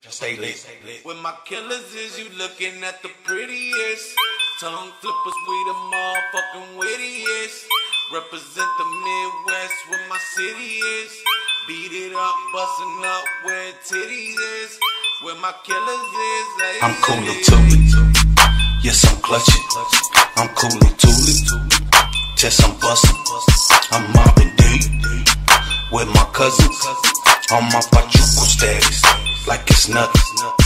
Stay lit. With my killers is you looking at the prettiest. Tongue flippers, we the motherfucking wittiest. Represent the Midwest where my city is. Beat it up, bustin' up where titties is. Where my killers is. I'm cooler too. Yes, I'm clutching. I'm cooler too. Chest, I'm bustin'. I'm mobbing deep with my cousins on my pachuco status, like it's nothing.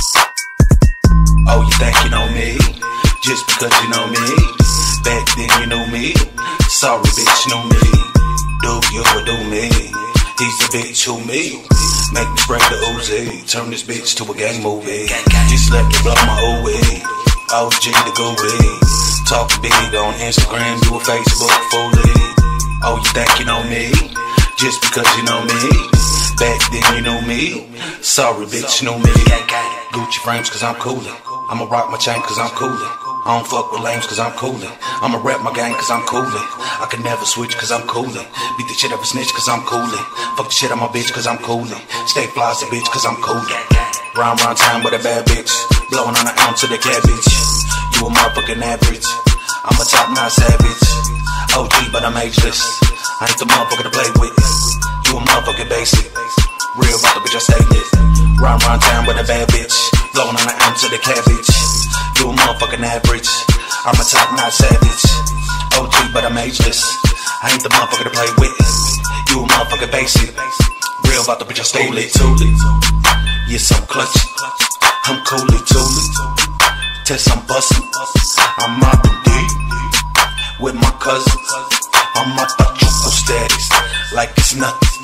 Oh, you think you know me just because you know me? Back then you knew me. Sorry, bitch, know me. Do you or do me? He's a bitch who me. Make me spray the Uzi. Turn this bitch to a gang movie. Just let me blow my OE. OG to go with. Talk big on Instagram, do a Facebook fully. Oh, you think you know me just because you know me? Back then you knew me. Sorry, bitch, know me. Gucci frames cause I'm coolin'. I'ma rock my chain cause I'm coolin'. I don't fuck with lames cause I'm coolin'. I'ma rap my gang cause I'm coolin'. I can never switch cause I'm coolin'. Beat the shit up a snitch cause I'm coolin'. Fuck the shit out my bitch cause I'm coolin'. Stay fly as a bitch cause I'm coolin'. Round town with a bad bitch. Blowing on an ounce of the cabbage. You a motherfucking average. I'm a top notch savage. OG but I'm ageless. I ain't the motherfucker to play with. You a motherfucking basic. Real about the bitch I stay lit. Round town with a bad bitch. Blowing on an ounce of the cabbage. You a motherfucking average. I'm a top notch savage. OG but I'm ageless. I ain't the motherfucker to play with. You a motherfucking basic. Real about the bitch I stay lit. Yes, I'm clutching. I'm coolly tooly. Test, I'm bustin'. I'm mobbing deep with my cousins on my pachuco status, like it's nothing.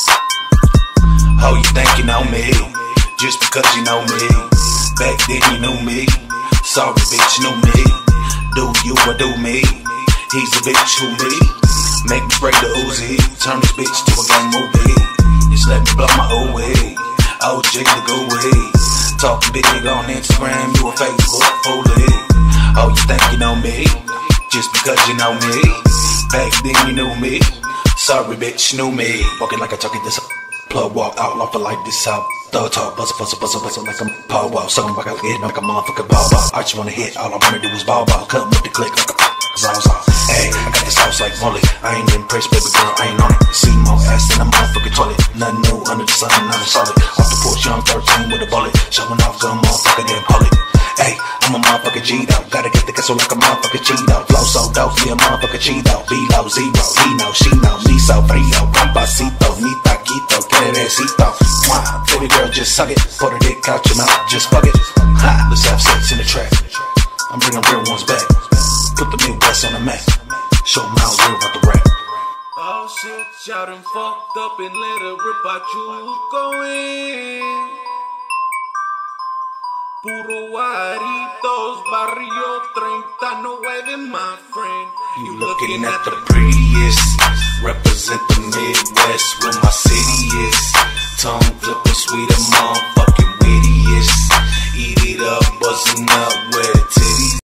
Oh, you think you know me just because you know me? Back then you knew me. Sorry, bitch, know me. Do you or do me? He's a bitch who me. Make me spray the Uzi. Turn this bitch to a gang movie. Just let me blow my OE. OG to go with. Talking big on Instagram, you a Facebook fully. Oh, you think you know me just because you know me? Back then you knew me. Sorry, bitch, knew me. Walking like a chucky, this plug walk out, lawful like this out. Thug talk, buzzer like I'm Paul Wall. Suckin' back out, getting like a motherfucking ball. I just wanna hit, all I wanna do is ball. Cut with the click like a Zaza. Hey, I got this house like Molly. I ain't impressed, baby girl, I ain't on it. See more ass than a motherfucking toilet. Nothing new under the sun, I'm solid. Off the porch, young 13 with a bullet. Showing off to a motherfucker, then pull it. Hey, I'm a motherfucker G-Dog. Gotta get the castle like a motherfucker Cheeto. Flow so dope, me a motherfucker Cheeto. Below zero, he know, she know. Me so frio, papacito, mi taquito, querecito. Mwah, baby girl, just suck it. Put her dick out your mouth, just fuck it. Ha, let's have sex in the trap. I'm bringing real ones back. Put the Midwest on the map. Show them how real about the rap. Oh shit, y'all done fucked up and let her rip out you going. Puro Guaritos, Barrio 39, my friend. You looking at the prettiest. Represent the Midwest.